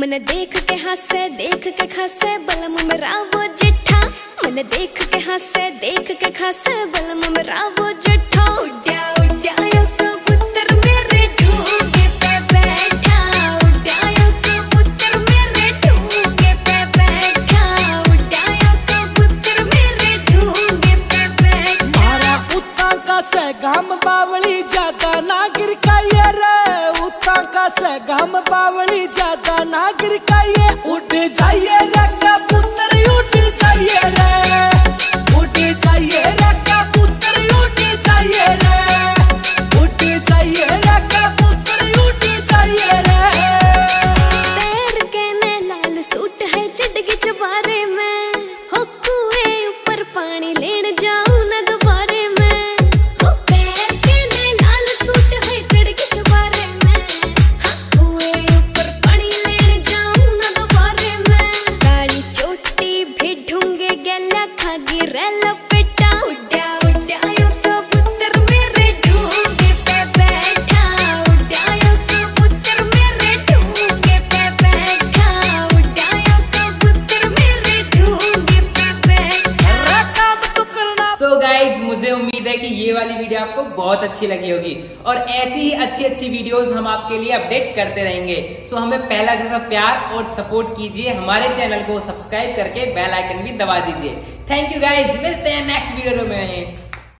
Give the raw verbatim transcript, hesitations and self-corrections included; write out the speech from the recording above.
मन देख के हंसे देख के खसे बलम मेरा वो जिठा। मन देख के हंसे देख के खसे बलम मेरा वो जिठा। उड्या उड्या यो कबूतर मेरे ढूंगे पे बैठा। उड्या यो कबूतर मेरे ढूंगे पे बैठा। उड्या यो कबूतर मेरे ढूंगे पे बैठा। मारा उता का से गम बावली ज्यादा ना गिर काये रे। उता का से गम बावली ज्यादा ना गिर काये। उड़ जाइए रे कबूतर उड़ जाइए रे। उड़ जाइए रे कबूतर उड़ जाइए रे। उड़ जाइए रे कबूतर उड़ जाइए रे। पैर के में लाल सूट है चटकी चबारे में। हो कुएं ऊपर पानी लेने जाऊं ना दोबारे में। हो पैर के में लाल सूट है चटकी चबारे में। हाँ कुएं ऊपर पानी लेने जाऊं ना दोबारे में। काली चोटी भी ढूंगे गला खागी रेला पेटा। उड्या उड्या यो कबूतर मेरे ढूंगे पे बैठा। उड्या यो कबूतर मेरे ढूंगे पे बैठा। उड्या यो कबूतर मेरे ढूंगे पे बैठा। रे काम तो करना। सो गाइज मुझे उम्मीद है कि ये वाली वीडियो आपको बहुत अच्छी लगी होगी और ऐसी ही अच्छी अच्छी वीडियोस हम आपके लिए अपडेट करते रहेंगे। सो हमें पहला जैसा प्यार और सपोर्ट कीजिए, हमारे चैनल को सब्सक्राइब करके बेल आइकन भी दबा दीजिए। थैंक यू गाइज, मिलते हैं नेक्स्ट वीडियो में।